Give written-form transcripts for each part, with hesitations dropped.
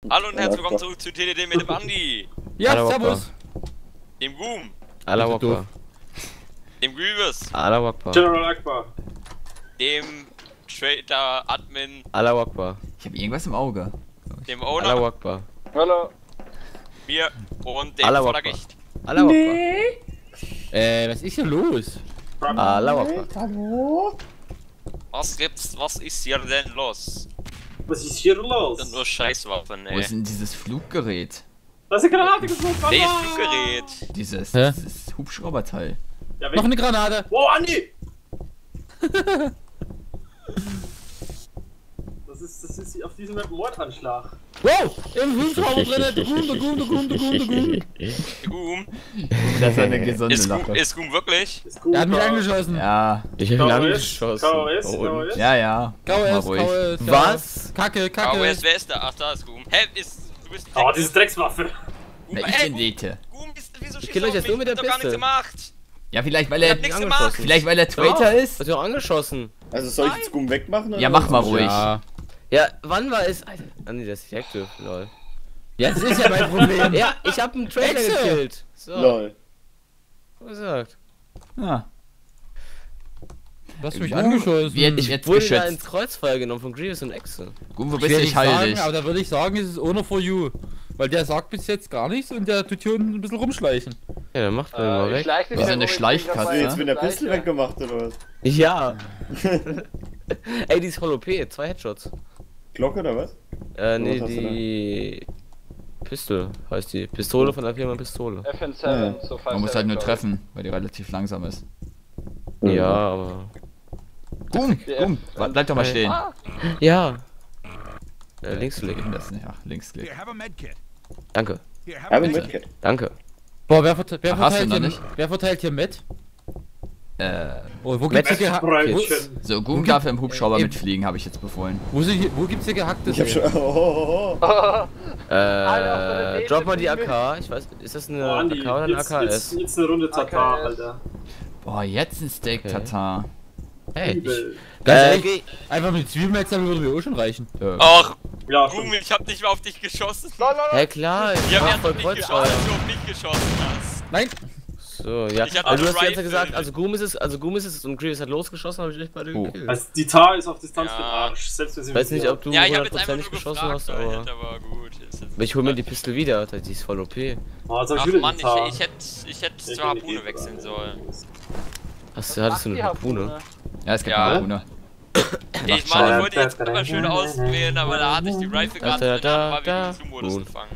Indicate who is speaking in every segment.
Speaker 1: Hallo und herzlich willkommen zurück zu TDD mit dem Andi,
Speaker 2: Ja, servus.
Speaker 1: dem Goom,
Speaker 3: Allah Akbar.
Speaker 1: dem Grievous,
Speaker 3: Allah Akbar.
Speaker 4: General Akbar.
Speaker 1: dem Trader Admin,
Speaker 3: Allah Akbar.
Speaker 5: Ich habe irgendwas im Auge.
Speaker 1: dem
Speaker 3: Allah
Speaker 1: Owner,
Speaker 3: Akbar.
Speaker 4: Hallo.
Speaker 1: mir und dem
Speaker 3: Allah
Speaker 1: voller
Speaker 3: Akbar.
Speaker 1: Gicht.
Speaker 3: Allah Akbar.
Speaker 2: Was ist hier los?
Speaker 3: Allah Akbar.
Speaker 4: Hallo?
Speaker 1: Was gibt's, was ist hier denn los?
Speaker 4: Was ist hier
Speaker 1: Das
Speaker 4: los?
Speaker 1: sind nur Scheißwaffen,
Speaker 5: Wo
Speaker 1: ey.
Speaker 5: ist denn dieses Fluggerät?
Speaker 4: Da ist eine Granate geflogen.
Speaker 1: Nee,
Speaker 4: Mama!
Speaker 1: Fluggerät.
Speaker 5: Dieses
Speaker 2: Hä?
Speaker 5: Hubschrauberteil.
Speaker 4: Ja,
Speaker 2: Noch eine Granate.
Speaker 4: Wow, Andi! Das ist auf diesem Map ein Mordanschlag.
Speaker 2: Wow, im Hubschrauber drin. Der Goom.
Speaker 1: Goom,
Speaker 5: Das ist eine gesunde Lache.
Speaker 1: ist Goom wirklich?
Speaker 4: Ist gut.
Speaker 2: Er hat mich angeschossen.
Speaker 5: Ja,
Speaker 3: Ich hab ihn angeschossen.
Speaker 4: KOS,
Speaker 3: Oh, und-
Speaker 4: KOS.
Speaker 5: ja. Mach mal
Speaker 2: KOS,
Speaker 5: ruhig.
Speaker 2: KOS.
Speaker 3: Was?
Speaker 2: Kacke.
Speaker 1: Aber wer ist da? Ach, da ist Goom. Hä, du bist
Speaker 4: Oh, diese Dreckswaffe.
Speaker 1: Goom,
Speaker 5: Na, ich bin Dete.
Speaker 1: Goom, wieso schießt
Speaker 3: kill
Speaker 1: du
Speaker 3: euch
Speaker 1: auf
Speaker 3: jetzt
Speaker 1: mich?
Speaker 3: nur mit der
Speaker 1: Ich hab doch gar nichts
Speaker 3: Piste.
Speaker 1: gemacht.
Speaker 5: Ja, vielleicht weil
Speaker 1: Ich
Speaker 5: er
Speaker 1: hab nichts
Speaker 3: angeschossen.
Speaker 1: gemacht.
Speaker 5: vielleicht weil er Traitor ist.
Speaker 3: Hast du auch angeschossen?
Speaker 6: Also soll ich jetzt Gum wegmachen?
Speaker 5: Ja,
Speaker 6: oder
Speaker 5: mach mal
Speaker 6: was?
Speaker 5: ruhig.
Speaker 2: Ja.
Speaker 3: Ja, wann war es? Alter, Andi, das ist active, lol.
Speaker 2: Ja, das ist ja mein Problem.
Speaker 3: Ja, ich hab einen Trailer
Speaker 2: Hexe.
Speaker 3: gekillt. So,
Speaker 6: Lol.
Speaker 3: gesagt.
Speaker 5: Ja.
Speaker 2: Du hast mich
Speaker 5: Gum
Speaker 2: angeschossen.
Speaker 5: wird jetzt
Speaker 3: Wurde da
Speaker 5: geschützt.
Speaker 3: ins Kreuzfeuer genommen von Grievous und Exe.
Speaker 5: Gum, wo
Speaker 2: Ich
Speaker 5: bist
Speaker 2: will
Speaker 5: du?
Speaker 2: nicht
Speaker 5: Ich halte
Speaker 2: sagen,
Speaker 5: dich.
Speaker 2: aber da würde ich sagen, es ist Honor for You. Weil der sagt bis jetzt gar nichts und der tut hier ein bisschen rumschleichen.
Speaker 3: Ja, dann macht man mal weg.
Speaker 5: Das ist eine Schleichkatze.
Speaker 6: Hast du jetzt mit der Pistole weggemacht oder was?
Speaker 3: Ja. Ey, die ist Hollow P, 2 Headshots.
Speaker 6: Glocke oder was?
Speaker 3: Nee,
Speaker 6: Was hast du
Speaker 3: die... Pistol heißt die. Pistole von der Firma Pistole.
Speaker 6: FN7,
Speaker 7: so
Speaker 5: Man muss halt nur treffen, weil die relativ langsam ist.
Speaker 3: Ja, aber...
Speaker 5: Gum, bleib doch mal stehen.
Speaker 3: Ja. Linksklick.
Speaker 5: Das nicht, ach, Linksklick.
Speaker 3: Danke.
Speaker 6: Hab ich Medkit.
Speaker 3: Danke.
Speaker 2: Boah, wer
Speaker 5: Ach, hast du
Speaker 2: verteilt
Speaker 5: noch
Speaker 2: hier
Speaker 5: nicht?
Speaker 2: Wer verteilt hier mit? Oh, wo
Speaker 3: Met-
Speaker 2: gibt's hier
Speaker 4: Brötchen.
Speaker 5: So, Gum darf im Hubschrauber mitfliegen, habe ich jetzt befohlen.
Speaker 2: wo gibt's hier gehacktes?
Speaker 6: Ich hab schon.
Speaker 3: Drop mal die AK. Ich weiß, ist das
Speaker 4: Oh,
Speaker 3: eine
Speaker 4: Andi,
Speaker 3: AK oder eine AKS?
Speaker 4: jetzt eine Runde Tatar, Alter.
Speaker 5: Boah, jetzt ein Steak
Speaker 3: Okay.
Speaker 5: Tatar.
Speaker 3: Hey, ich,
Speaker 4: Übel.
Speaker 2: Ganz ehrlich,
Speaker 3: geh-
Speaker 2: einfach mit Zwiebelmetzer würde mir auch schon reichen.
Speaker 1: Ach,
Speaker 4: Ja,
Speaker 1: Goom, ich hab nicht mehr auf dich geschossen.
Speaker 3: Hä, klar, ich
Speaker 1: Ich hab
Speaker 3: mach
Speaker 1: erst
Speaker 3: voll
Speaker 1: auf dich geschossen,
Speaker 3: Kreuzfeuer.
Speaker 1: als du auf mich geschossen hast.
Speaker 2: Nein!
Speaker 3: So, ja.
Speaker 1: Ich hab
Speaker 3: Also du
Speaker 1: eine
Speaker 3: hast die ganze Zeit
Speaker 1: Rifle.
Speaker 3: gesagt, also Goom ist es und Grievous hat losgeschossen, habe ich nicht beide
Speaker 5: Oh.
Speaker 3: gekillt.
Speaker 4: Also die Tar ist auf Distanz
Speaker 1: Ja.
Speaker 4: für den Arsch. Selbst wenn sie
Speaker 3: Weiß nicht, ob du
Speaker 1: Ja, ich hab jetzt einfach
Speaker 3: 100%
Speaker 1: nur
Speaker 3: geschossen
Speaker 1: gefragt,
Speaker 3: hast, aber...
Speaker 1: aber gut. Ist jetzt
Speaker 3: Ich hol mir die Pistole wieder, Alter, die ist voll OP.
Speaker 4: Oh, jetzt hab
Speaker 1: Ach
Speaker 4: ich wieder
Speaker 1: Mann,
Speaker 4: die Tar.
Speaker 1: ich hätte zur Harpune wechseln sollen.
Speaker 3: Hattest du eine Harpune?
Speaker 5: Ja, es gibt
Speaker 1: Ja.
Speaker 5: eine Harpune.
Speaker 1: Ich meine, ich wollte jetzt immer schön auswählen, aber da hatte ich die Rifle gerade drin, dann war wieder im Zoom-Modus
Speaker 3: Gut.
Speaker 1: gefangen.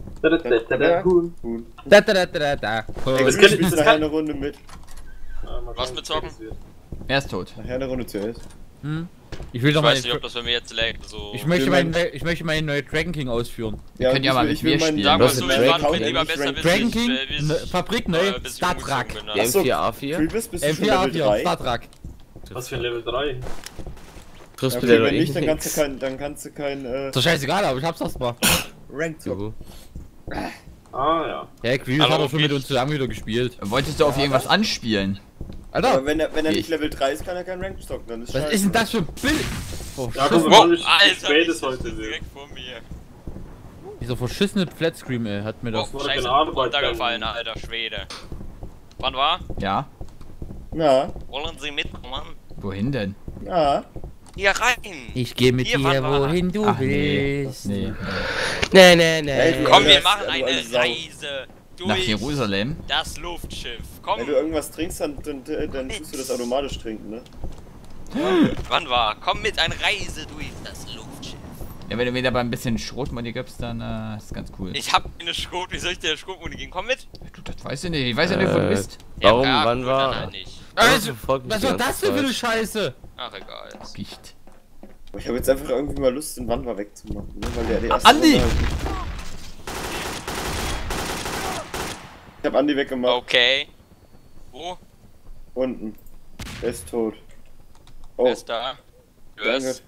Speaker 4: Gut.
Speaker 2: Da.
Speaker 4: Das
Speaker 6: Ich spielst nachher eine Runde mit.
Speaker 1: Was mit Zocken?
Speaker 5: Er ist tot.
Speaker 6: Nachher eine Runde zuerst.
Speaker 2: Ich will
Speaker 1: Ich
Speaker 2: doch
Speaker 1: weiß nicht,
Speaker 2: mal.
Speaker 1: ob das bei mir jetzt lag, so...
Speaker 2: Ich möchte meinen neuen Dragon King ausführen.
Speaker 5: könnt ja mal mit mir spielen.
Speaker 1: Sagen wir
Speaker 3: Das
Speaker 1: so,
Speaker 3: ist
Speaker 1: ich
Speaker 3: Dragon
Speaker 1: war
Speaker 3: King.
Speaker 1: lieber besser,
Speaker 2: Dragon King, Fabrik neu, Star Trek.
Speaker 3: Die
Speaker 6: Achso,
Speaker 3: M4A4?
Speaker 6: Grievous, bist du schon
Speaker 2: M4A4,
Speaker 6: Level 3?
Speaker 2: Star Trek.
Speaker 4: Was für ein Level 3?
Speaker 3: Triffst
Speaker 6: Ja,
Speaker 3: du
Speaker 6: okay,
Speaker 3: der
Speaker 6: wenn nicht, dann kannst du kein
Speaker 2: Ist doch scheißegal, aber ich hab's erstmal.
Speaker 6: Rank zocken.
Speaker 4: Ah, ja.
Speaker 2: Ja, Grievous
Speaker 1: Hallo,
Speaker 2: hat auch schon mit
Speaker 1: Grievous.
Speaker 2: uns zusammen wieder gespielt.
Speaker 5: Wolltest du auf irgendwas anspielen?
Speaker 6: Aber
Speaker 2: Alter,
Speaker 6: wenn er
Speaker 5: Ich-
Speaker 6: nicht Level 3 ist, kann er kein Rank zocken. Dann ist
Speaker 2: was
Speaker 6: scheiße.
Speaker 2: ist denn das für ein Bild? Oh,
Speaker 4: Ja,
Speaker 2: Schiss,
Speaker 4: guck mal,
Speaker 1: Wow,
Speaker 4: wie
Speaker 1: Alter,
Speaker 4: spät es
Speaker 1: ist
Speaker 4: heute wird.
Speaker 1: direkt vor mir.
Speaker 2: dieser verschissene Flatscreen, ey, hat mir
Speaker 1: Oh,
Speaker 2: das.
Speaker 4: nur
Speaker 1: scheiße,
Speaker 4: keine Arbeit
Speaker 1: runtergefallen, alter Schwede. Wann war?
Speaker 5: Ja.
Speaker 6: Na,
Speaker 1: Wollen Sie mitkommen?
Speaker 5: Wohin denn?
Speaker 6: na.
Speaker 1: Hier rein!
Speaker 2: Ich gehe mit
Speaker 1: Hier,
Speaker 2: dir,
Speaker 1: wann war
Speaker 2: wohin du
Speaker 5: Ach nee.
Speaker 2: willst.
Speaker 5: Nee.
Speaker 6: Ey,
Speaker 1: Komm, wir
Speaker 6: das-
Speaker 1: machen
Speaker 6: du
Speaker 1: eine
Speaker 6: alte Sau.
Speaker 1: Reise
Speaker 5: Nach
Speaker 1: durch
Speaker 5: Jerusalem?
Speaker 1: das Luftschiff. Komm,
Speaker 6: Wenn du irgendwas trinkst, dann tust du das automatisch trinken, ne?
Speaker 1: wann war? Komm mit, eine Reise durch das Luftschiff.
Speaker 5: Ja, wenn du mir dabei ein bisschen Schrotmoney gibst, dann ist ganz cool.
Speaker 1: Ich hab eine Schrot, wie soll ich dir Schrotmuni geben? Komm mit!
Speaker 5: Du, das weißt du nicht. Ich weiß ja nicht, wo du bist.
Speaker 3: Warum,
Speaker 1: Ja,
Speaker 3: wann
Speaker 1: gut,
Speaker 3: war...
Speaker 1: dann halt nicht.
Speaker 2: Also,
Speaker 3: verfolgt mich
Speaker 2: was
Speaker 3: die
Speaker 2: war
Speaker 3: ganze
Speaker 2: das denn für eine
Speaker 3: Zeit.
Speaker 2: Scheiße?
Speaker 1: Ach, egal.
Speaker 5: Gicht.
Speaker 6: Aber ich habe jetzt einfach irgendwie mal Lust, den Wanderer wegzumachen, ne? Weil der erste
Speaker 5: Andi!
Speaker 6: Runde- Ich hab Andi weggemacht.
Speaker 1: Okay. Wo?
Speaker 6: Unten. Er ist tot. Oh,
Speaker 1: Wer ist da?
Speaker 6: danke.
Speaker 1: Yes.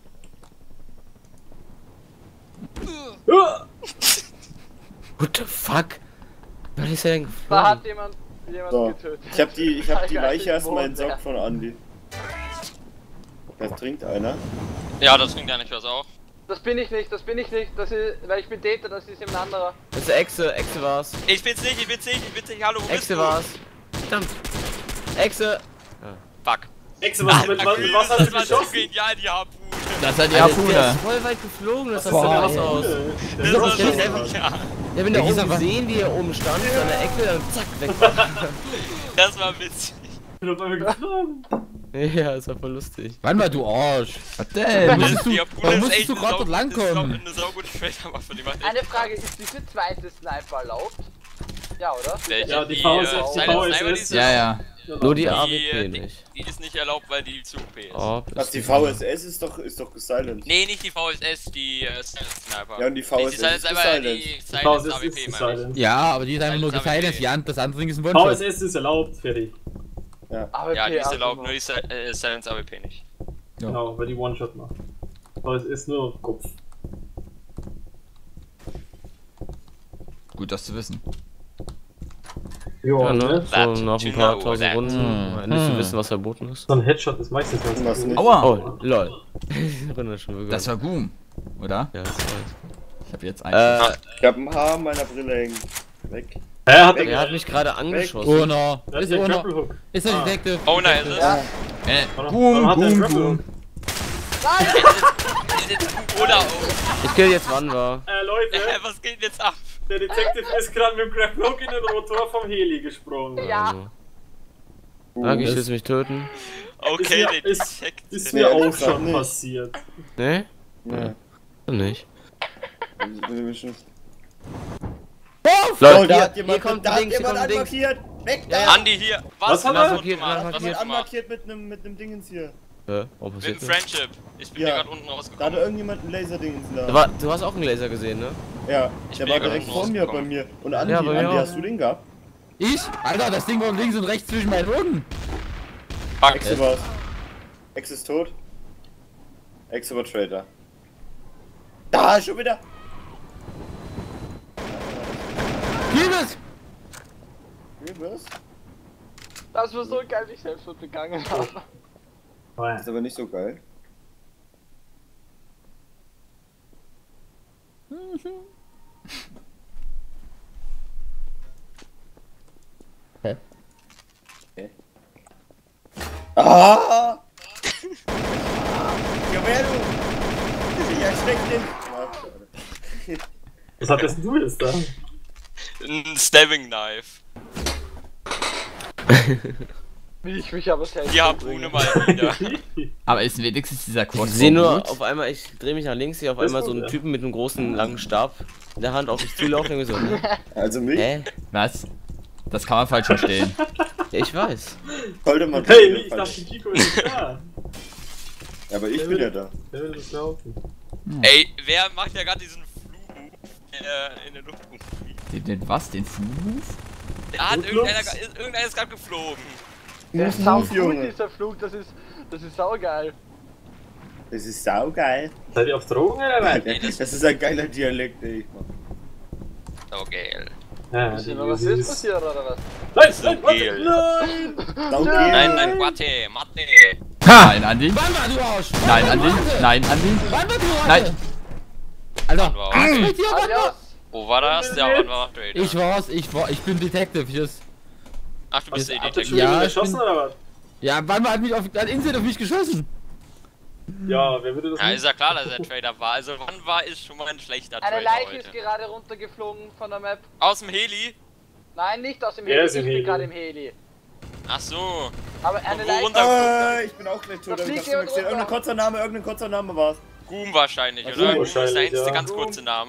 Speaker 3: What the fuck? Was ist denn
Speaker 7: Da
Speaker 3: geflogen?
Speaker 7: hat jemand
Speaker 6: So.
Speaker 7: getötet.
Speaker 6: Ich hab die
Speaker 7: Eigentlich
Speaker 6: Leiche erstmal
Speaker 7: Mondwerfer.
Speaker 6: entsorgt von Andi. Da trinkt einer.
Speaker 1: Ja, das klingt ja nicht was auch.
Speaker 7: Das bin ich nicht, das ist, weil ich bin Täter, das ist ein anderer.
Speaker 3: Das ist Echse war's.
Speaker 1: Ich bin's nicht, hallo, wo bist
Speaker 3: Echse
Speaker 1: du?
Speaker 3: war's. Verdammt. Echse.
Speaker 1: Fuck.
Speaker 4: Echse, was hast du
Speaker 1: Das war so
Speaker 4: geschossen?
Speaker 1: genial, die Harpune.
Speaker 5: Das hat die
Speaker 3: Der
Speaker 5: Harpune.
Speaker 3: ist voll weit geflogen, das sah so
Speaker 2: Boah,
Speaker 3: krass
Speaker 2: ey.
Speaker 3: aus.
Speaker 1: Das war so
Speaker 3: einfach-
Speaker 1: ja.
Speaker 3: Ja, wenn der
Speaker 2: Ja,
Speaker 3: oben
Speaker 2: dieser war-
Speaker 3: gesehen, wie er oben stand, an der Ecke, dann zack, weg war.
Speaker 1: Das war witzig.
Speaker 4: Ich bin auf einmal geflogen.
Speaker 3: Ja, ist war voll lustig.
Speaker 2: Wann war du Arsch?
Speaker 5: Was denn?
Speaker 2: Musstest du,
Speaker 1: Die Harpune
Speaker 2: warum
Speaker 1: ist
Speaker 2: musstest
Speaker 1: echt
Speaker 2: du
Speaker 1: eine
Speaker 2: gerade dort langkommen?
Speaker 1: Eine saugute Schwächerwaffe, die macht echt.
Speaker 7: Eine Frage, ist diese zweite Sniper erlaubt? Ja, oder?
Speaker 1: Welche?
Speaker 4: Ja, die VSS, die
Speaker 1: Silent Sniper,
Speaker 4: VSS.
Speaker 5: Ja, ja.
Speaker 3: Nur die
Speaker 1: Die,
Speaker 3: AWP nicht.
Speaker 1: die ist nicht erlaubt, weil die zu OP ist.
Speaker 3: Oh,
Speaker 6: Was, die VSS ist doch gesilenced.
Speaker 1: Nee, nicht die VSS, die Silent Sniper.
Speaker 6: Ja, und die
Speaker 1: Nicht
Speaker 6: VSS
Speaker 1: die Silent
Speaker 6: ist
Speaker 1: Sniper,
Speaker 6: gesilenced.
Speaker 1: die
Speaker 4: Die
Speaker 1: Silent
Speaker 4: VSS
Speaker 1: AWP,
Speaker 4: ist
Speaker 1: meine ich.
Speaker 4: silent.
Speaker 2: Ja, aber die ist einfach nur
Speaker 1: Silent
Speaker 2: gesilenced,
Speaker 1: AWP.
Speaker 2: das andere Ding ist ein One-Shot.
Speaker 4: VSS ist erlaubt, fertig.
Speaker 7: Aber
Speaker 1: Ja, die ist
Speaker 7: okay,
Speaker 1: erlaubt,
Speaker 7: also
Speaker 1: nur die Silent AWP nicht.
Speaker 2: Ja.
Speaker 4: Genau, weil die One-Shot macht. VSS ist nur Kopf.
Speaker 5: Gut, das zu wissen.
Speaker 3: Ja, ne?
Speaker 4: ne?
Speaker 3: So nach ein paar
Speaker 1: That
Speaker 3: tausend
Speaker 1: to
Speaker 3: Runden.
Speaker 2: know.
Speaker 3: Nicht zu wissen, was verboten ist.
Speaker 4: So ein Headshot ist meistens ganz
Speaker 6: Was
Speaker 4: gut.
Speaker 6: nicht.
Speaker 5: Aua!
Speaker 3: Oh, lol. Runde schon wirklich.
Speaker 5: Das war Boom, oder?
Speaker 3: Ja, das war
Speaker 5: Ich hab jetzt einen.
Speaker 6: Ich hab ein Haar an meiner Brille hängen. Weg.
Speaker 4: Hat
Speaker 3: Er hat mich gerade angeschossen.
Speaker 2: Owner.
Speaker 4: Das
Speaker 2: Ist
Speaker 4: ist der
Speaker 2: Owner.
Speaker 4: Grapple Hook.
Speaker 2: Ist der Detective.
Speaker 1: Owner ist es.
Speaker 4: Warum hat der einen Grapple Hook?
Speaker 1: Oder
Speaker 3: Ich kill jetzt wann war.
Speaker 4: Leute,
Speaker 1: was geht jetzt ab?
Speaker 4: der Detective ist gerade mit dem Grapple Hook in den Rotor vom Heli gesprungen.
Speaker 7: Ja.
Speaker 3: Danke, ich will mich töten.
Speaker 1: Okay, der
Speaker 4: Ist
Speaker 1: Detective.
Speaker 4: mir
Speaker 6: Ja,
Speaker 4: auch
Speaker 6: das hat
Speaker 4: schon
Speaker 6: nicht.
Speaker 4: passiert.
Speaker 3: Ne?
Speaker 6: Ja.
Speaker 3: Nicht.
Speaker 6: Oh,
Speaker 3: hier,
Speaker 6: hat jemand,
Speaker 3: hier kommt
Speaker 6: da hat
Speaker 3: links, hier
Speaker 6: jemand
Speaker 3: kommt links.
Speaker 6: anmarkiert. Weg da!
Speaker 3: Ja,
Speaker 1: Andi hier.
Speaker 4: Was hat
Speaker 1: Was
Speaker 4: er?
Speaker 1: wird gemacht? Was
Speaker 3: Markiert,
Speaker 1: wird gemacht?
Speaker 6: Anmarkiert mit nem Dingens hier.
Speaker 3: Warum
Speaker 1: Mit dem
Speaker 3: passiert das?
Speaker 1: Friendship. Ich bin
Speaker 6: Ja.
Speaker 1: hier gerade unten
Speaker 6: Da hatte
Speaker 1: rausgekommen.
Speaker 6: irgendjemand ein Laserdingens da.
Speaker 3: Du hast auch einen Laser gesehen, ne?
Speaker 6: Ja,
Speaker 1: Ich
Speaker 6: der
Speaker 1: bin
Speaker 6: war
Speaker 1: gerade
Speaker 6: direkt vor mir bei
Speaker 1: rausgekommen.
Speaker 6: mir. Und Andi,
Speaker 3: Ja, bei mir
Speaker 6: Andi,
Speaker 3: auch.
Speaker 6: hast du den gehabt?
Speaker 2: Ich? Alter, das Ding war links und rechts zwischen meinen Augen.
Speaker 1: Fuck.
Speaker 6: Exe war's. Exe ist tot. Exe war Traitor. Da, schon wieder!
Speaker 2: Liebes!
Speaker 6: Wie was?
Speaker 7: Das war so geil, wie ich selbst wird begangen habe.
Speaker 6: Das ist aber nicht so geil.
Speaker 2: Hä?
Speaker 6: Okay. Ah! Ja, wer du? Ich erschreck den. Ah, schade.
Speaker 4: Was hattest du jetzt da?
Speaker 1: Ein Stabbing Knife.
Speaker 7: Wie ich mich aber selbst
Speaker 1: Die Harpune mal wieder.
Speaker 5: Aber ist wenigstens dieser Quad
Speaker 3: Ich sehe nur
Speaker 5: gut?
Speaker 3: auf einmal, ich drehe mich nach links, sehe auf
Speaker 4: Das
Speaker 3: einmal
Speaker 4: ist
Speaker 3: so
Speaker 4: gut,
Speaker 3: einen
Speaker 4: ja.
Speaker 3: Typen mit einem großen langen Stab in der Hand auf mich zulaufen, irgendwie so.
Speaker 6: Also mich?
Speaker 5: Was? Das kann man falsch verstehen.
Speaker 3: Ja, ich weiß.
Speaker 6: Sollte man
Speaker 4: Hey,
Speaker 6: wieder
Speaker 4: ich
Speaker 6: falsch.
Speaker 4: dachte, Chico ist nicht da.
Speaker 6: Ja, aber ich bin ja da.
Speaker 4: Der will das laufen.
Speaker 1: Ey, wer macht ja gerade diesen Flug in der Luft rumfliegt?
Speaker 5: Den was? Den Flug?
Speaker 1: Da hat
Speaker 4: Fluglos?
Speaker 1: irgendeiner ist gerade geflogen.
Speaker 7: Der ist sau
Speaker 6: Move,
Speaker 7: gut,
Speaker 6: Junge.
Speaker 7: dieser Flug, das ist saugeil.
Speaker 6: Das ist saugeil.
Speaker 4: Seid ihr auf Drogen oder was?
Speaker 6: Das ist ein geiler Dialekt, ey.
Speaker 1: Okay.
Speaker 4: Ja,
Speaker 7: Ist immer was ist passiert oder was?
Speaker 4: Nein,
Speaker 1: So
Speaker 4: nein, warte,
Speaker 1: gel.
Speaker 4: nein!
Speaker 6: Saugeil.
Speaker 1: Nein, warte, Mathe.
Speaker 5: Nein, Andi.
Speaker 2: Wann war du Arsch?
Speaker 5: Nein, Andi. Nein, Andi.
Speaker 2: Wann war du Arsch?
Speaker 5: Nein.
Speaker 2: Alter.
Speaker 1: Wow.
Speaker 2: Was mit dir, Mann?
Speaker 7: Adios!
Speaker 1: Wo war das? Ja, wann war Trader?
Speaker 2: Ich bin Detective.
Speaker 1: Ach, du bist der
Speaker 4: Habt ihr
Speaker 1: Detective.
Speaker 4: schon
Speaker 2: Ja,
Speaker 4: jemanden
Speaker 2: ich
Speaker 4: geschossen
Speaker 2: bin-
Speaker 4: oder was?
Speaker 2: Ja, wann hat Insel auf mich geschossen?
Speaker 4: Ja, wer würde das
Speaker 1: Ja,
Speaker 4: nicht?
Speaker 1: ist ja klar, dass er Trader war. Also, wann war ist schon mal ein schlechter
Speaker 7: Eine
Speaker 1: Trader
Speaker 7: Leiche ist
Speaker 1: heute?
Speaker 7: gerade runtergeflogen von der Map.
Speaker 1: Aus dem Heli?
Speaker 7: Nein, nicht aus dem
Speaker 4: Er
Speaker 7: Heli,
Speaker 4: ist
Speaker 7: ich
Speaker 4: im
Speaker 7: bin
Speaker 4: Heli.
Speaker 7: gerade im Heli.
Speaker 1: Ach so.
Speaker 7: Aber eine
Speaker 1: Wo
Speaker 7: Leiche...
Speaker 1: runter?
Speaker 6: Ich bin auch gleich tot.
Speaker 7: Da
Speaker 6: aber Ich
Speaker 7: fliegt
Speaker 6: hab's nicht mehr
Speaker 7: jemand
Speaker 6: gesehen.
Speaker 7: runter.
Speaker 6: Irgendein kurzer Name war's.
Speaker 1: Goom wahrscheinlich,
Speaker 6: Ach
Speaker 1: oder?
Speaker 6: so,
Speaker 1: Goom ist der
Speaker 4: wahrscheinlich,
Speaker 1: einzige
Speaker 4: ja.
Speaker 1: ganz kurze Name.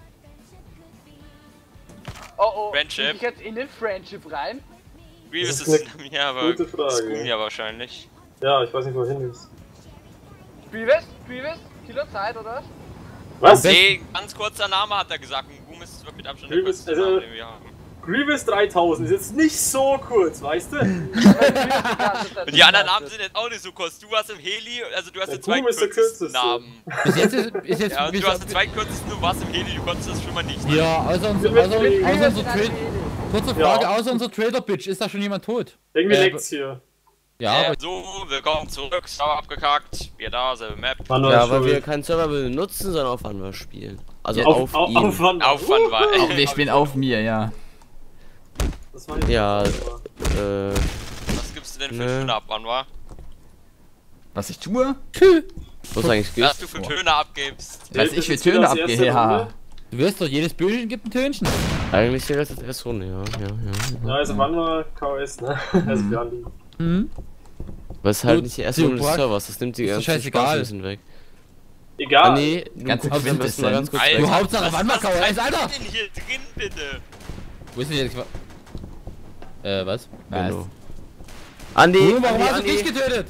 Speaker 7: Oh oh,
Speaker 1: Friendship.
Speaker 7: bin ich jetzt in den Friendship rein?
Speaker 1: Grievous
Speaker 4: Das
Speaker 1: ist
Speaker 4: ist eine
Speaker 1: ja, aber
Speaker 4: gute Frage.
Speaker 1: Scum ja wahrscheinlich.
Speaker 4: Ja, ich weiß nicht, wohin ist.
Speaker 7: Grievous? Killerzeit oder was?
Speaker 4: Was?
Speaker 1: Nee, ganz kurzer Name hat er gesagt. Und Goom ist mit Abstand der
Speaker 4: Grievous,
Speaker 1: kürzeste
Speaker 4: also-
Speaker 1: Name, den wir haben.
Speaker 4: Grievous 3000 ist jetzt nicht so kurz, weißt du?
Speaker 1: Und die anderen Namen sind jetzt auch nicht so kurz. Du warst im Heli, also du hast
Speaker 4: Der
Speaker 1: den
Speaker 4: Goom ist der
Speaker 1: zweitkürzesten
Speaker 4: kürzeste.
Speaker 1: Namen.
Speaker 2: Bis jetzt ist jetzt.
Speaker 1: Ja, und
Speaker 2: bis
Speaker 1: du hast den zweitkürzesten, du warst im Heli, du konntest das schon mal nicht.
Speaker 2: ja, außer unser
Speaker 7: Grievous
Speaker 2: Trader.
Speaker 7: in einem Heli.
Speaker 2: Kurze Frage,
Speaker 4: Ja.
Speaker 2: außer unser Trader-Bitch, ist da schon jemand tot?
Speaker 4: Irgendwie
Speaker 2: Äh,
Speaker 4: leckt's hier.
Speaker 2: Ja,
Speaker 1: so, willkommen zurück, Server abgekackt, wir da, selbe Map.
Speaker 3: Ja, weil wir keinen Server benutzen, sondern auf Wanwa spielen. Also auf ihn.
Speaker 1: Auf Wanwa.
Speaker 5: Wir spielen auf mir, ja.
Speaker 4: Das war
Speaker 3: Ja,
Speaker 1: Was gibst du denn für Töne ab, Wanwa?
Speaker 5: Was ich tue?
Speaker 3: was eigentlich
Speaker 1: Was
Speaker 3: gibt.
Speaker 1: du für Töne abgibst.
Speaker 5: Was ich für Töne abgehe, ja.
Speaker 2: du wirst doch, jedes Böhnchen gibt ein Tönchen.
Speaker 3: Eigentlich wäre das erst Runde, ja.
Speaker 4: Ja, also wann war KS, ne? Also wir haben die.
Speaker 3: Was ist halt
Speaker 2: Du-
Speaker 3: nicht die erste
Speaker 2: du,
Speaker 3: Runde des
Speaker 2: Burak,
Speaker 3: Servers, das nimmt die
Speaker 2: ist doch
Speaker 3: ganze
Speaker 2: scheißegal.
Speaker 3: Spaß ein bisschen weg.
Speaker 4: Egal.
Speaker 3: Ah nee, du
Speaker 5: Ganze
Speaker 3: guckst am besten mal ganz kurz
Speaker 1: Alter.
Speaker 3: weg.
Speaker 2: Du Hauptsache Wanwa KS,
Speaker 1: Was
Speaker 2: Alter!
Speaker 1: ist denn hier drin, bitte?
Speaker 2: Wo ist denn jetzt? Was?
Speaker 3: Genau. Andi,
Speaker 2: Warum hast du
Speaker 3: Andi.
Speaker 2: dich getötet?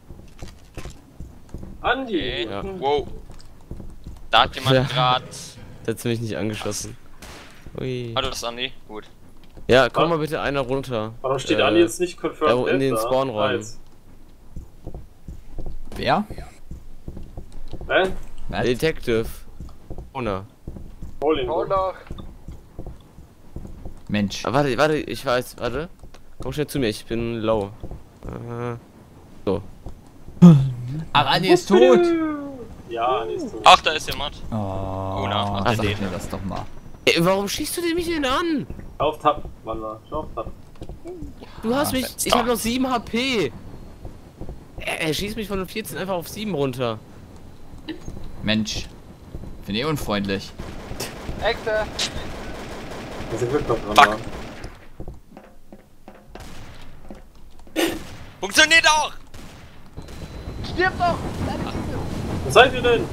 Speaker 4: Andi!
Speaker 1: Okay.
Speaker 3: Ja.
Speaker 1: Wow. Da hat jemand
Speaker 3: Ja.
Speaker 1: grad...
Speaker 3: Der hat ziemlich nicht angeschossen. Ui.
Speaker 1: Ah, du bist Andi? Gut.
Speaker 3: Ja, komm mal bitte einer runter.
Speaker 4: Warum steht Andi jetzt nicht confirmed?
Speaker 3: da wo in den
Speaker 4: da?
Speaker 3: Spawnräumen.
Speaker 4: jetzt.
Speaker 5: Wer?
Speaker 4: Hä?
Speaker 5: Was?
Speaker 3: Detective. Ona.
Speaker 4: Hol ihn.
Speaker 7: Hol doch.
Speaker 5: Mensch.
Speaker 3: Ah, warte, ich weiß, warte. Komm schnell zu mir, ich bin low. So.
Speaker 5: Ach, Andi ist tot!
Speaker 4: Ja, Andi ist tot.
Speaker 1: Ach, da ist jemand.
Speaker 5: Oh,
Speaker 1: na,
Speaker 5: ach,
Speaker 1: ach,
Speaker 5: sag
Speaker 1: den.
Speaker 5: mir das doch mal.
Speaker 3: Ey, warum schießt du mich denn an?
Speaker 4: Auf Tab, Mann, schau auf Tab.
Speaker 3: Du hast mich.
Speaker 1: fetzt
Speaker 3: Ich
Speaker 1: doch.
Speaker 3: hab noch 7 HP. Er schießt mich von 14 einfach auf 7 runter.
Speaker 5: Mensch. Bin eh unfreundlich.
Speaker 7: Ecke.
Speaker 4: Das ist Glück noch dran.
Speaker 1: Fuck.
Speaker 4: war.
Speaker 1: Funktioniert auch!
Speaker 7: Stirb doch!
Speaker 4: Wo seid ihr denn?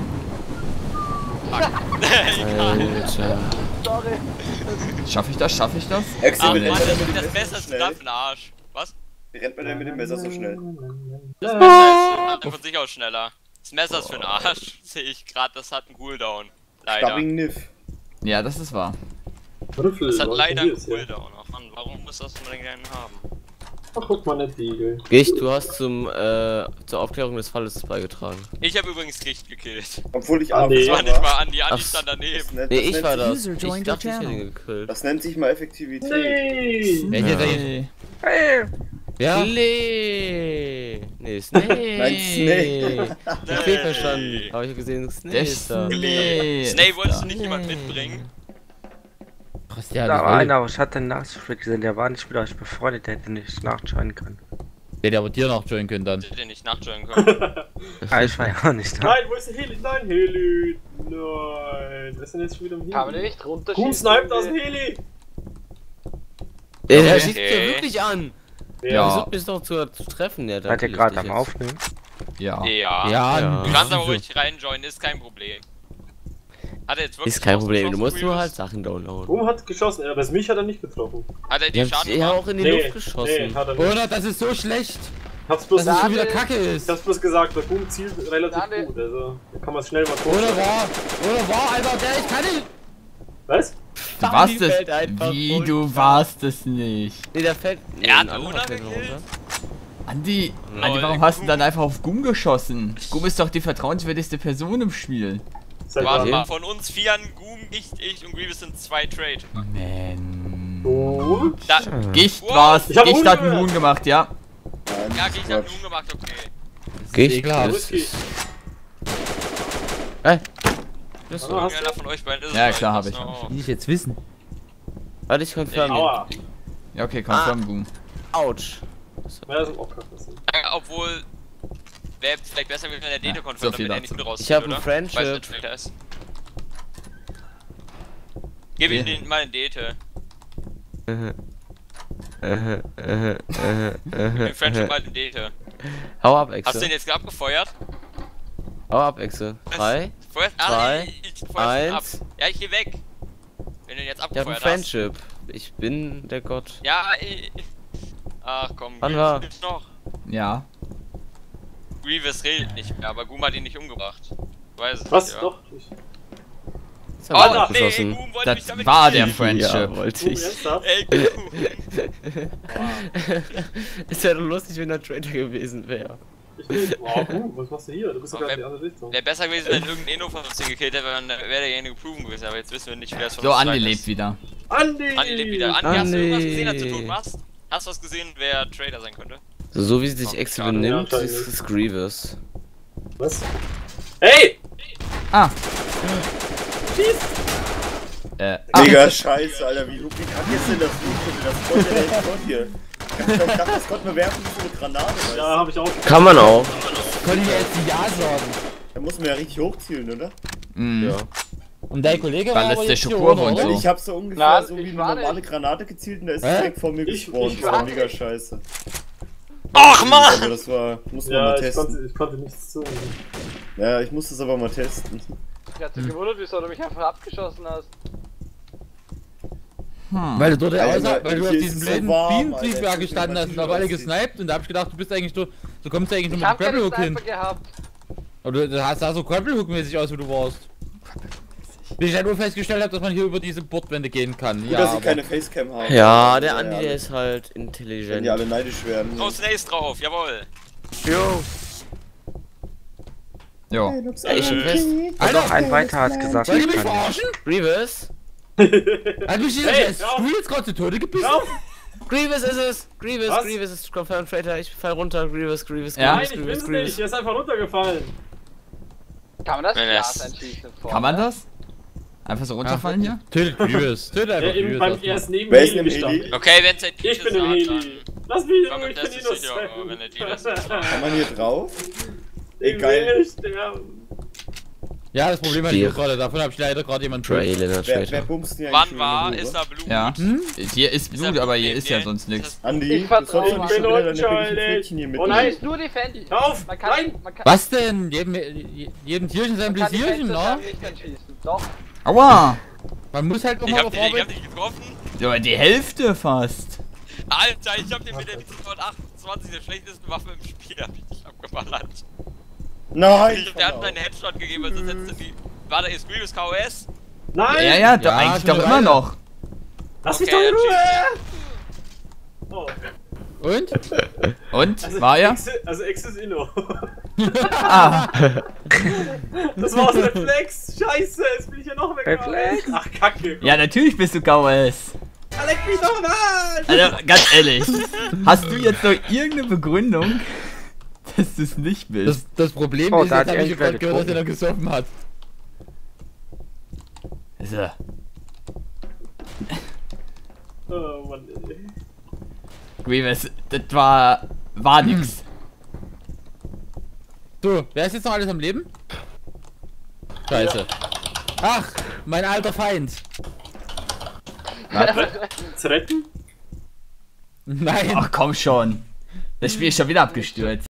Speaker 3: Alter.
Speaker 7: Sorry.
Speaker 5: Schaff ich das? Schaff ich das?
Speaker 6: Exe,
Speaker 1: Ach
Speaker 6: wie
Speaker 1: Mann,
Speaker 6: rennt man mit dem
Speaker 1: das
Speaker 6: Messer
Speaker 1: Messer
Speaker 6: so
Speaker 1: ist
Speaker 6: schnell?
Speaker 1: knapp für den Arsch. Was?
Speaker 6: Wie rennt man denn mit dem Messer so schnell?
Speaker 1: Das Messer ist von sich aus schneller. Das Messer ist für den Arsch, sehe ich gerade, das hat einen Cooldown. Leider.
Speaker 6: Starring Niff.
Speaker 5: Ja, das ist wahr.
Speaker 4: Rüffel,
Speaker 1: Das hat
Speaker 4: was
Speaker 1: leider
Speaker 4: denn
Speaker 1: einen
Speaker 4: hier ist, ja?
Speaker 1: Cooldown. Ach Mann, warum muss das unbedingt einen haben?
Speaker 4: Ach, guck mal, nicht die Igel.
Speaker 3: Gicht, du hast zur Aufklärung des Falles beigetragen.
Speaker 1: Ich habe übrigens Gicht gekillt.
Speaker 6: Obwohl ich
Speaker 4: Andi.
Speaker 1: Das war nicht mal Andi, Andi
Speaker 3: Ach,
Speaker 1: stand daneben.
Speaker 3: Nee, ich war das.
Speaker 8: User
Speaker 3: Ich
Speaker 8: joined
Speaker 3: dachte,
Speaker 8: your
Speaker 3: ich hätte ihn
Speaker 8: channel.
Speaker 3: gekillt.
Speaker 6: Das nennt sich mal Effektivität.
Speaker 4: Nee!
Speaker 2: Welcher ist er jetzt? Ja?
Speaker 3: Slee! Nee, Snake!
Speaker 6: Nein, Snake.
Speaker 3: Ich hab viel verstanden. Aber ich hab gesehen, Snake
Speaker 5: Der
Speaker 3: ist da.
Speaker 5: Snake.
Speaker 1: Snake, wolltest du nicht jemand mitbringen?
Speaker 2: Was der
Speaker 9: Da
Speaker 2: das
Speaker 9: war
Speaker 2: wollte.
Speaker 9: einer, aber ich hatte einen Nachricht gesehen, der war nicht mit euch befreundet, der hätte nicht nachschauen können.
Speaker 2: Der hätte aber dir noch joinen können dann.
Speaker 1: Ich hätte nicht nachjoinen können.
Speaker 9: Ah, ich war ja auch nicht da.
Speaker 4: Nein, wo ist der Heli? Nein, Heli! Nein! Wir sind jetzt schon wieder im Heli.
Speaker 7: Kann man den nicht runterschießen?
Speaker 4: Boom sniped aus dem Heli!
Speaker 3: Der
Speaker 5: Okay.
Speaker 3: schießt dir wirklich an!
Speaker 5: Ja.
Speaker 3: Versucht mich doch zu treffen, ja.
Speaker 9: Seid ihr gerade am Aufnehmen?
Speaker 5: Ja.
Speaker 1: Ja.
Speaker 2: Ja,
Speaker 3: Ja.
Speaker 1: Du kannst aber ruhig reinjoinen, ist kein Problem. Hat er jetzt wirklich
Speaker 3: Ist kein Problem, du
Speaker 1: geschossen,
Speaker 3: musst nur
Speaker 1: Grievous?
Speaker 3: halt Sachen downloaden.
Speaker 4: Boom hat geschossen, aber mich hat er nicht getroffen.
Speaker 1: Hat er die
Speaker 3: Die
Speaker 1: Schaden
Speaker 3: haben ja
Speaker 1: gemacht?
Speaker 3: auch in die Luft geschossen.
Speaker 4: hat er nicht.
Speaker 2: Oder das ist so schlecht,
Speaker 4: Hab's bloß,
Speaker 2: dass es schon wieder
Speaker 7: Daniel.
Speaker 2: kacke
Speaker 4: ich
Speaker 2: ist.
Speaker 4: hab's bloß gesagt, der Boom zielt relativ
Speaker 7: Daniel.
Speaker 4: gut, also da kann man schnell mal
Speaker 2: Oder war, Alter, der, ich kann nicht.
Speaker 4: Was?
Speaker 5: Du warst
Speaker 3: Die fällt
Speaker 5: es.
Speaker 3: einfach
Speaker 5: Wie,
Speaker 3: runter.
Speaker 5: du warst es nicht.
Speaker 3: Nee, der fällt. Nee,
Speaker 1: Er hat
Speaker 3: ein anderer
Speaker 1: Una
Speaker 3: fällt
Speaker 1: gekillt?
Speaker 3: runter.
Speaker 5: Andi,
Speaker 1: Lol,
Speaker 5: Andi, warum hast du dann einfach auf Gum geschossen? Gum ist doch die vertrauenswürdigste Person im Spiel.
Speaker 4: Seit
Speaker 1: Warte
Speaker 4: wann?
Speaker 1: mal, von uns vieren, Goom, Gicht, ich und Grievous sind 2 Trade.
Speaker 5: Man.
Speaker 4: Boom.
Speaker 1: Da,
Speaker 5: Gicht
Speaker 1: Wow.
Speaker 5: war's.
Speaker 4: Ich hab
Speaker 5: Gicht
Speaker 4: Huhn
Speaker 5: hat einen
Speaker 4: gehört.
Speaker 5: Huhn gemacht, ja.
Speaker 6: Nein,
Speaker 1: ja, Gicht hat
Speaker 6: Quatsch.
Speaker 1: Goom gemacht, okay.
Speaker 3: Gicht?
Speaker 2: ekelhaft.
Speaker 3: Das
Speaker 4: Whisky.
Speaker 3: ist- Ey! Das
Speaker 4: Ah, hast
Speaker 1: Irgendeiner
Speaker 4: du?
Speaker 1: von euch beiden ist es
Speaker 5: Ja,
Speaker 1: halt,
Speaker 5: klar, hab
Speaker 1: das
Speaker 5: ich.
Speaker 1: noch-
Speaker 2: Will ich jetzt wissen.
Speaker 3: Warte, ich confirm.
Speaker 4: Aua.
Speaker 5: Ja, okay, confirm Gum.
Speaker 3: Autsch.
Speaker 4: Ja, das ist auch kacke.
Speaker 1: Obwohl, wäre vielleicht besser, wenn der Dete
Speaker 5: Ja,
Speaker 1: konfirmt,
Speaker 5: so viel
Speaker 1: damit er nicht
Speaker 5: dazu.
Speaker 1: gut rauszieht,
Speaker 3: Ich hab ein
Speaker 1: oder?
Speaker 3: Friendship.
Speaker 1: Weil es ein Traitor ist. Gib ihm den mal einen Dete. Den Friendship mal den Dete.
Speaker 3: Hau ab,
Speaker 1: Hast du den
Speaker 3: Exe.
Speaker 1: jetzt abgefeuert?
Speaker 3: Hau ab, Exe. 3.
Speaker 1: Feuerst,
Speaker 3: Zwei,
Speaker 1: ich feuer's ihn ab.
Speaker 3: 1.
Speaker 1: Ja, ich geh weg. Wenn du ihn jetzt
Speaker 3: Ich hab ein
Speaker 1: abgefeuert hast.
Speaker 3: Friendship. Ich bin der Gott.
Speaker 1: Ja, ach komm,
Speaker 3: Wann
Speaker 1: Grievous
Speaker 3: war?
Speaker 1: gibt's noch.
Speaker 5: Ja.
Speaker 1: Grievous redet nicht mehr, aber Goom hat ihn nicht umgebracht. Ich weiß es
Speaker 4: Was?
Speaker 1: nicht, ja.
Speaker 4: Doch. Ich.
Speaker 3: Das hab ich
Speaker 1: Oh, nee,
Speaker 3: abgeschossen.
Speaker 1: Goom wollte mich
Speaker 5: Das
Speaker 1: damit
Speaker 5: war der
Speaker 1: killen.
Speaker 5: Friendship.
Speaker 3: Ja, wollte
Speaker 4: Boom,
Speaker 3: ich.
Speaker 4: ernsthaft?
Speaker 1: Ey, Goom.
Speaker 3: Es wäre doch lustig, wenn er Traitor gewesen wäre.
Speaker 4: Ich nicht. Wow, Boom, was machst du hier? Du bist doch
Speaker 1: Aber
Speaker 4: gerade in die andere Richtung.
Speaker 1: Wäre besser gewesen, wenn irgendein Inno von uns den gekillt hätte, dann wäre derjenige proven gewesen, aber jetzt wissen wir nicht, wer es von
Speaker 5: So,
Speaker 1: uns
Speaker 5: Andi
Speaker 1: beiden
Speaker 5: lebt
Speaker 1: ist.
Speaker 5: wieder.
Speaker 4: Andi!
Speaker 1: Andi lebt wieder. Andi, hast du irgendwas
Speaker 3: Andi.
Speaker 1: gesehen, als du tot warst? Hast du was gesehen, wer Trader sein könnte?
Speaker 3: So wie sich Exe
Speaker 1: schade.
Speaker 3: benimmt,
Speaker 4: Ja,
Speaker 3: ist es Grievous.
Speaker 4: Was? Hey!
Speaker 5: Ah.
Speaker 6: Mega scheiße, Alter, wie kacke ist denn das Flugzeug? Das Gott, der ist Gott hier. Ich dachte, das Gott, wir werfen so eine Granate, weißt du?
Speaker 4: Ja, hab ich auch.
Speaker 3: Kann man auch.
Speaker 2: Können wir jetzt Ja sagen?
Speaker 6: Da muss man ja richtig hochzielen, oder?
Speaker 5: Mhm.
Speaker 3: Ja.
Speaker 2: Und dein Kollege
Speaker 5: Weil
Speaker 2: war
Speaker 5: das
Speaker 2: aber
Speaker 5: der
Speaker 2: jetzt hier
Speaker 5: Schokolade
Speaker 2: ohne,
Speaker 5: und
Speaker 2: oder?
Speaker 5: so.
Speaker 6: Ich hab so ungefähr
Speaker 7: Nein,
Speaker 6: so wie
Speaker 7: ich
Speaker 6: eine
Speaker 7: war
Speaker 6: normale
Speaker 7: nicht.
Speaker 6: Granate gezielt und da ist
Speaker 2: Hä?
Speaker 6: direkt vor mir
Speaker 4: Ich
Speaker 6: gespawnt. Das
Speaker 4: war
Speaker 6: war mega
Speaker 7: nicht.
Speaker 6: scheiße.
Speaker 1: Ach man!
Speaker 6: Aber das war, muss man
Speaker 4: Ja,
Speaker 6: mal
Speaker 4: ich
Speaker 6: testen.
Speaker 4: konnte nichts tun.
Speaker 6: Ja, ich muss das aber mal testen.
Speaker 7: Ich hatte gewundert, wieso du mich einfach abgeschossen hast.
Speaker 2: Weil du dort
Speaker 6: Alter,
Speaker 2: weil du auf
Speaker 6: hier
Speaker 2: diesem
Speaker 6: ist so
Speaker 2: blöden
Speaker 6: warm,
Speaker 2: Bienentriebwerk
Speaker 6: Alter.
Speaker 2: gestanden hast und auf alle gesniped und da hab ich gedacht, du bist eigentlich so kommst du eigentlich nur
Speaker 7: Ich
Speaker 2: mit dem
Speaker 7: hab keine
Speaker 2: Grapplehook hin.
Speaker 7: Sniper gehabt.
Speaker 2: Aber du sah so Grapplehook-mäßig aus, wie du warst. Bis ich halt nur festgestellt habe, dass man hier über diese Bordwände gehen kann.
Speaker 6: Gut,
Speaker 2: Ja,
Speaker 6: dass ich
Speaker 2: aber
Speaker 6: keine Facecam habe.
Speaker 3: Ja, der Andi,
Speaker 6: ja,
Speaker 3: der ist halt
Speaker 6: wenn
Speaker 3: intelligent.
Speaker 6: die alle neidisch werden.
Speaker 1: Oh, Snace drauf, jawohl.
Speaker 9: Jo.
Speaker 5: Jo.
Speaker 3: Ja, ich bin fest.
Speaker 9: Und noch ein weiter hat gesagt,
Speaker 2: soll ich
Speaker 9: ich
Speaker 2: mich
Speaker 9: kann nicht.
Speaker 2: verarschen?
Speaker 3: Grievous?
Speaker 2: Hat mich
Speaker 4: Hey,
Speaker 2: dieses
Speaker 4: hör auf.
Speaker 2: Stuhl jetzt gerade zu Tode gebissen?
Speaker 4: Lauf!
Speaker 3: Grievous ist es! Grievous,
Speaker 4: Was?
Speaker 3: Grievous ist Confirmed Traitor. Ich fall runter. Grievous, Grievous,
Speaker 5: Ja.
Speaker 4: Nein,
Speaker 3: Grievous,
Speaker 4: ich
Speaker 3: Grievous,
Speaker 4: bin's nicht.
Speaker 3: Grievous.
Speaker 4: Der ist einfach runtergefallen.
Speaker 7: Kann man das
Speaker 1: Wenn
Speaker 7: Glas
Speaker 1: es-
Speaker 7: einschießen?
Speaker 5: Kann man das? Einfach so runterfallen hier?
Speaker 2: Tötet Grievous. Tötet
Speaker 4: Der
Speaker 2: einfach
Speaker 4: eben
Speaker 2: Grievous.
Speaker 4: beim
Speaker 2: erstmal.
Speaker 4: erst neben
Speaker 6: Wer ist
Speaker 4: Heli
Speaker 6: im Heli?
Speaker 4: gestanden.
Speaker 1: Okay, wenn's ein
Speaker 4: Ich bin im Heli. Lass mich in
Speaker 1: Komm,
Speaker 4: Ruhe, ich
Speaker 1: das
Speaker 4: bin
Speaker 1: ist sicher,
Speaker 4: innocent.
Speaker 1: wenn der Dealer ist.
Speaker 6: Kann man hier drauf?
Speaker 4: Ich
Speaker 6: Egal.
Speaker 4: will nicht sterben.
Speaker 2: Ja, das Problem hatte ich
Speaker 3: Hier.
Speaker 2: auch gerade. Davon hab ich leider gerade jemanden tot.
Speaker 3: Trailer
Speaker 6: Wer
Speaker 3: Traitor.
Speaker 6: bumst denn hier
Speaker 1: Wann
Speaker 6: eigentlich
Speaker 1: war,
Speaker 6: schon in die
Speaker 1: ist
Speaker 6: Hure?
Speaker 1: da Blut?
Speaker 5: Ja.
Speaker 6: Hm?
Speaker 5: Hier ist Blut, aber hier ist ja sonst nichts.
Speaker 6: Andi,
Speaker 7: Ich
Speaker 6: du sollst
Speaker 7: vertraue
Speaker 6: doch
Speaker 7: mal.
Speaker 6: nicht schon wieder deine
Speaker 4: Unschuldig.
Speaker 6: Pferdchen hier
Speaker 4: Oh
Speaker 6: mitnehmen.
Speaker 4: nein.
Speaker 7: Ist nur die Fenster.
Speaker 4: Hör auf!
Speaker 7: Man kann,
Speaker 4: Nein!
Speaker 7: man kann,
Speaker 2: Was denn? Jedem Tierchen sein
Speaker 7: man kann die
Speaker 2: Pläsierchen,
Speaker 7: Fenster
Speaker 2: ne?
Speaker 7: nicht anschießen. Doch.
Speaker 5: Aua!
Speaker 2: Man muss halt noch
Speaker 1: Ich
Speaker 2: mal
Speaker 1: hab,
Speaker 2: auf
Speaker 1: den, ich hab
Speaker 2: Arbeit.
Speaker 1: dich getroffen.
Speaker 5: Ja, die Hälfte fast.
Speaker 1: Alter, ich hab den mit der MT-28 der schlechtesten Waffe im Spiel, hab ich dich abgeballert.
Speaker 6: Nein!
Speaker 1: Der hat mir einen Headshot gegeben, also setzte die. War da ist Grievous KOS?
Speaker 4: Nein!
Speaker 5: Ja, ja, doch,
Speaker 2: Ja,
Speaker 5: eigentlich
Speaker 2: schon
Speaker 5: doch immer
Speaker 2: weiter.
Speaker 5: noch.
Speaker 4: Lass mich
Speaker 1: Okay,
Speaker 4: doch in
Speaker 1: dann
Speaker 4: Ruhe! Oh,
Speaker 2: Und?
Speaker 5: Und? War er?
Speaker 4: Also Ex ist Inno.
Speaker 5: Ah.
Speaker 4: Das war aus Reflex! Scheiße, jetzt bin ich ja noch weg.
Speaker 9: Reflex?
Speaker 4: Ach, Kacke.
Speaker 5: Ja, natürlich bist du KOS.
Speaker 4: Leck mich doch mal!
Speaker 5: Also, ganz ehrlich. Hast du jetzt noch irgendeine Begründung, dass du es nicht bist?
Speaker 2: Das Problem
Speaker 9: Oh,
Speaker 2: ist,
Speaker 9: da
Speaker 2: jetzt
Speaker 9: hat
Speaker 2: hab ich
Speaker 9: irgendwer
Speaker 2: gerade gehört, dass er
Speaker 9: getrunken.
Speaker 2: noch gesoffen hat.
Speaker 5: So.
Speaker 4: Oh Mann, ey.
Speaker 5: Grievous, das war nix.
Speaker 2: So, wer ist jetzt noch alles am Leben? Scheiße. Ach, mein alter Feind.
Speaker 4: Zu retten?
Speaker 2: Nein.
Speaker 5: Ach komm schon. Das Spiel ist schon wieder abgestürzt.